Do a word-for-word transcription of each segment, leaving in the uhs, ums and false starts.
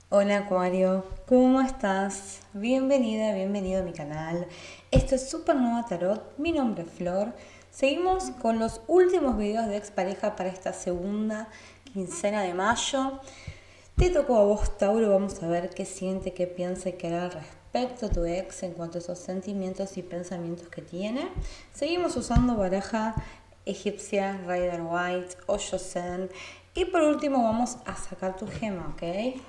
Hola Acuario, ¿cómo estás? Bienvenida, bienvenido a mi canal. Esto es Supernova Tarot, mi nombre es Flor. Seguimos con los últimos videos de expareja para esta segunda quincena de mayo. Te tocó a vos, Tauro, vamos a ver qué siente, qué piensa y qué hará al respecto a tu ex en cuanto a esos sentimientos y pensamientos que tiene. Seguimos usando baraja egipcia, Rider White, Osho Zen. Y por último vamos a sacar tu gema, ¿ok?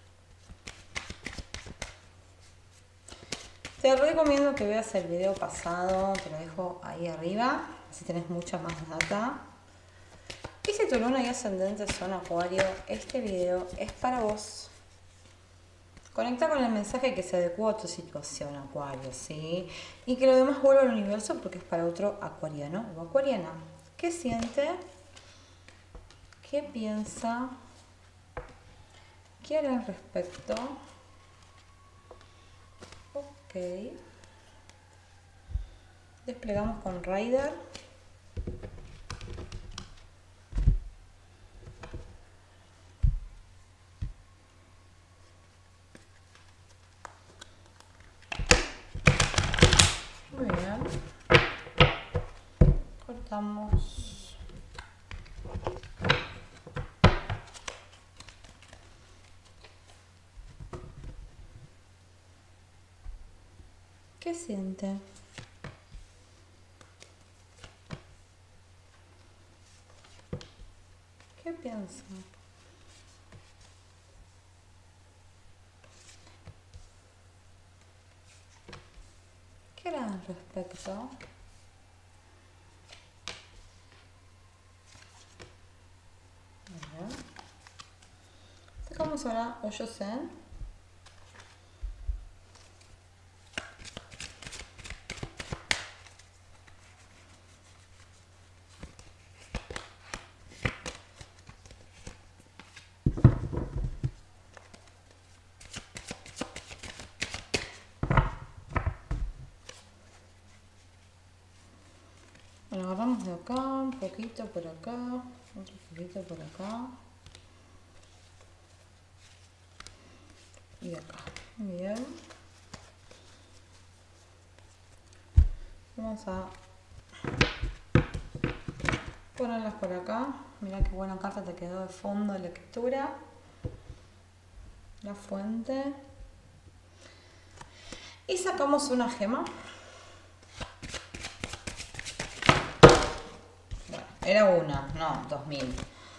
Te recomiendo que veas el video pasado, te lo dejo ahí arriba, así tenés mucha más data. Y si tu luna y ascendente son Acuario, este video es para vos. Conecta con el mensaje que se adecua a tu situación, Acuario, ¿sí? Y que lo demás vuelva al universo porque es para otro acuariano o acuariana. ¿Qué siente? ¿Qué piensa? ¿Qué hará al respecto? Ok. Desplegamos con Rider. Muy bien. Cortamos. ¿Qué siente? ¿Qué piensa? ¿Qué hará al respecto? Muy bien. Sacamos ahora Osho Zen. Lo agarramos de acá, un poquito por acá, otro poquito por acá y de acá. Muy bien. Vamos a ponerlas por acá. Mirá qué buena carta te quedó de fondo de lectura. La fuente. Y sacamos una gema. Bueno, era una, no, dos mil.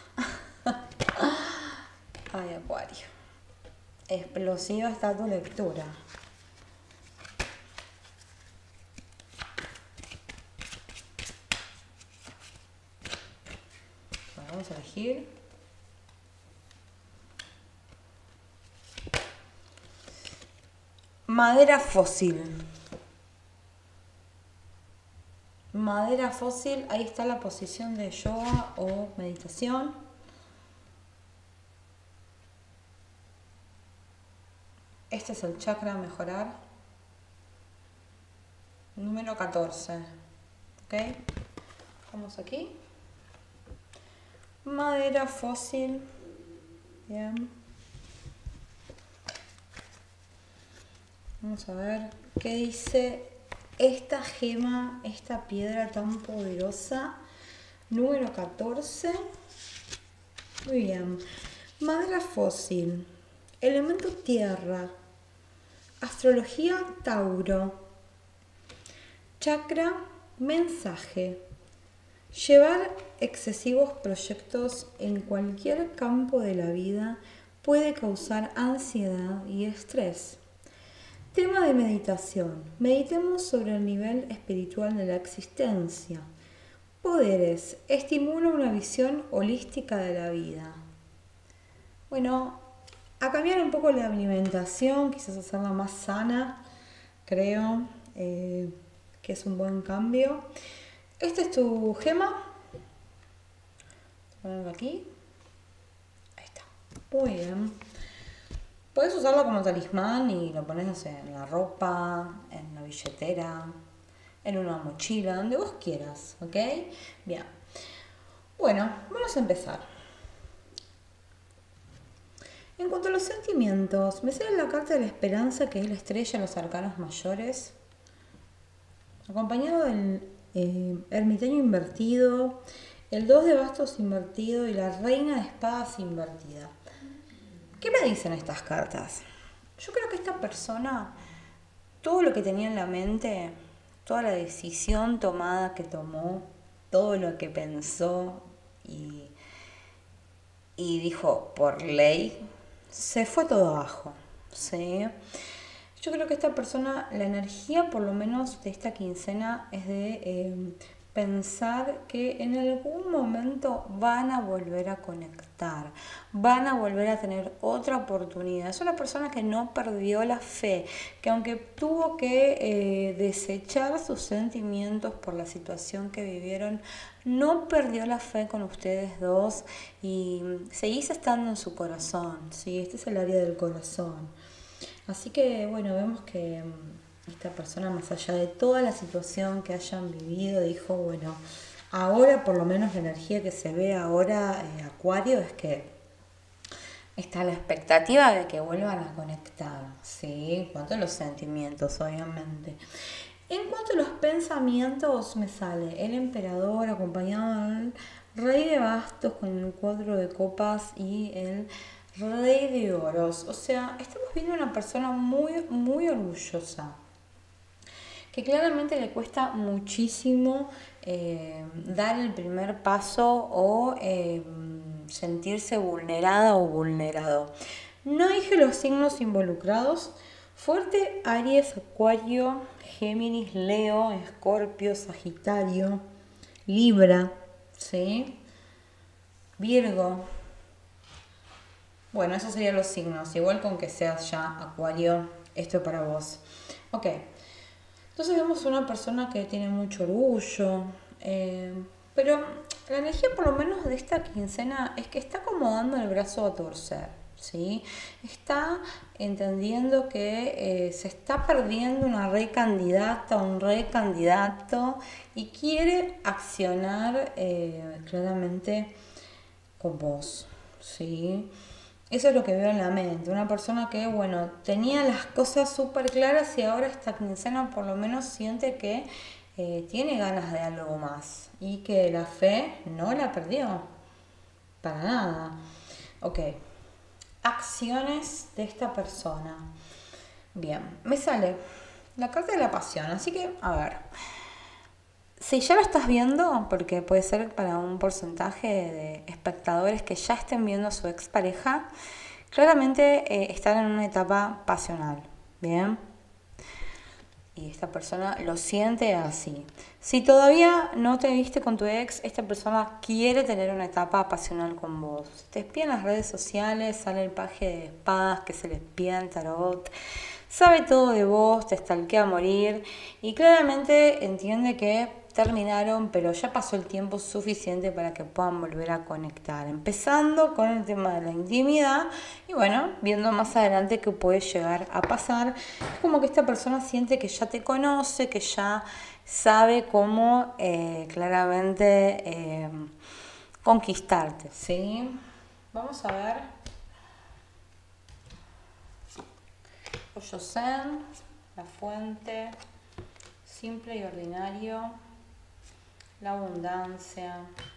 Ay, Acuario. Explosiva está tu lectura. Bueno, vamos a elegir. Madera fósil. Madera fósil, ahí está la posición de yoga o meditación. Este es el chakra a mejorar. Número catorce. ¿Ok? Vamos aquí. Madera fósil. Bien. Vamos a ver qué dice esta gema, esta piedra tan poderosa. Número catorce. Muy bien. Madera fósil. Elemento tierra. Astrología Tauro. Chakra, mensaje. Llevar excesivos proyectos en cualquier campo de la vida puede causar ansiedad y estrés. Tema de meditación. Meditemos sobre el nivel espiritual de la existencia. Poderes. Estimula una visión holística de la vida. Bueno, a cambiar un poco la alimentación, quizás hacerla más sana, creo eh, que es un buen cambio. Esta es tu gema. Ponerlo aquí. Ahí está. Muy bien. Puedes usarlo como talismán y lo pones, no sé, en la ropa, en la billetera, en una mochila, donde vos quieras, ¿ok? Bien. Bueno, vamos a empezar. En cuanto a los sentimientos, me sale la carta de la esperanza, que es la estrella, los arcanos mayores, acompañado del eh, ermitaño invertido, el dos de bastos invertido y la reina de espadas invertida. ¿Qué me dicen estas cartas? Yo creo que esta persona, todo lo que tenía en la mente, toda la decisión tomada que tomó, todo lo que pensó y, y dijo por ley, se fue todo abajo, ¿sí? Yo creo que esta persona, la energía por lo menos de esta quincena es de eh, pensar que en algún momento van a volver a conectar, van a volver a tener otra oportunidad. Es una persona que no perdió la fe, que aunque tuvo que eh, desechar sus sentimientos por la situación que vivieron, no perdió la fe con ustedes dos y seguís estando en su corazón, ¿sí? Este es el área del corazón. Así que, bueno, vemos que esta persona, más allá de toda la situación que hayan vivido, dijo, bueno, ahora por lo menos la energía que se ve ahora, eh, Acuario, es que está la expectativa de que vuelvan a conectar, ¿sí? En cuanto a los sentimientos, obviamente. En cuanto a los pensamientos, me sale el emperador acompañado del rey de bastos con el cuatro de copas y el rey de oros. O sea, estamos viendo una persona muy, muy orgullosa, que claramente le cuesta muchísimo eh, dar el primer paso o eh, sentirse vulnerada o vulnerado. No dije los signos involucrados. Fuerte, Aries, Acuario, Géminis, Leo, Escorpio, Sagitario, Libra, ¿sí? Virgo. Bueno, esos serían los signos. Igual con que seas ya Acuario, esto es para vos. Ok. Entonces vemos una persona que tiene mucho orgullo, eh, pero la energía por lo menos de esta quincena es que está como dando el brazo a torcer, ¿sí? Está entendiendo que eh, se está perdiendo una recandidata, un recandidato y quiere accionar eh, claramente con vos, ¿sí? Eso es lo que veo en la mente, una persona que, bueno, tenía las cosas súper claras y ahora esta quincena por lo menos siente que eh, tiene ganas de algo más y que la fe no la perdió, para nada. Ok, acciones de esta persona. Bien, me sale la carta de la pasión, así que, a ver, si ya lo estás viendo, porque puede ser para un porcentaje de espectadores que ya estén viendo a su expareja, claramente eh, están en una etapa pasional, ¿bien? Y esta persona lo siente así. Si todavía no te viste con tu ex, esta persona quiere tener una etapa pasional con vos. Te espía en las redes sociales, sale el paje de espadas que se le espía en tarot. Sabe todo de vos, te stalkea a morir y claramente entiende que terminaron, pero ya pasó el tiempo suficiente para que puedan volver a conectar. Empezando con el tema de la intimidad y bueno, viendo más adelante qué puede llegar a pasar. Es como que esta persona siente que ya te conoce, que ya sabe cómo eh, claramente eh, conquistarte, ¿sí? Vamos a ver. Hoyo Zen, la fuente, simple y ordinario, la abundancia,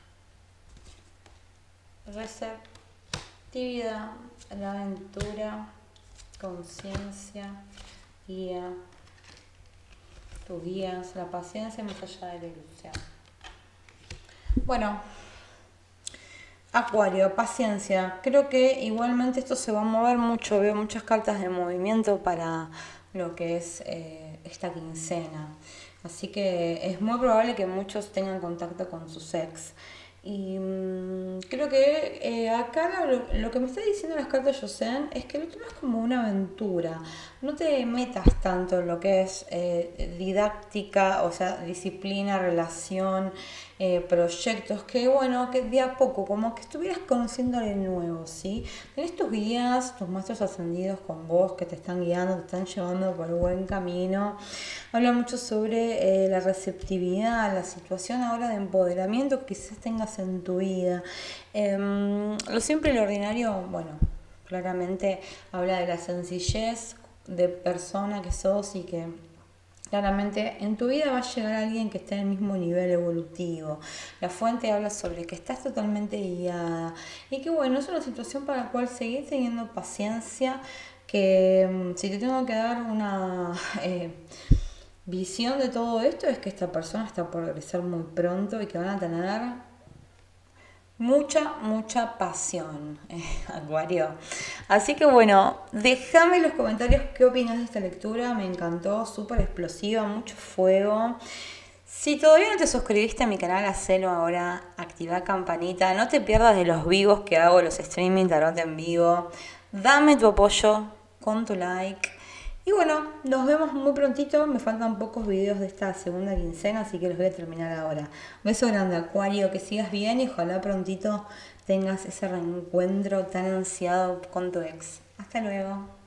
receptividad, la aventura, conciencia, guía, tus guías, la paciencia más allá de la ilusión. Bueno, Acuario, paciencia. Creo que igualmente esto se va a mover mucho. Veo muchas cartas de movimiento para lo que es eh, esta quincena. Así que es muy probable que muchos tengan contacto con sus ex. Y mmm, creo que eh, acá lo, lo que me está diciendo las cartas de Yosen es que lo tomas como una aventura. No te metas tanto en lo que es eh, didáctica, o sea, disciplina, relación, eh, proyectos, que bueno, que de a poco, como que estuvieras conociendo de nuevo, ¿sí? Tenés tus guías, tus maestros ascendidos con vos que te están guiando, te están llevando por el buen camino. Habla mucho sobre eh, la receptividad, la situación ahora de empoderamiento que quizás tengas en tu vida. Eh, lo simple y lo ordinario, bueno, Claramente habla de la sencillez de persona que sos y que claramente en tu vida va a llegar alguien que esté en el mismo nivel evolutivo. La fuente habla sobre que estás totalmente guiada y que bueno, es una situación para la cual seguir teniendo paciencia, que si te tengo que dar una eh, visión de todo esto es que esta persona está por regresar muy pronto y que van a tener mucha, mucha pasión, eh, Acuario. Así que bueno, déjame en los comentarios qué opinas de esta lectura. Me encantó, súper explosiva, mucho fuego. Si todavía no te suscribiste a mi canal, hacelo ahora, activa campanita, no te pierdas de los vivos que hago, los streaming tarot en vivo. Dame tu apoyo con tu like. Y bueno, nos vemos muy prontito. Me faltan pocos videos de esta segunda quincena, así que los voy a terminar ahora. Un beso grande, Acuario, que sigas bien y ojalá prontito tengas ese reencuentro tan ansiado con tu ex. Hasta luego.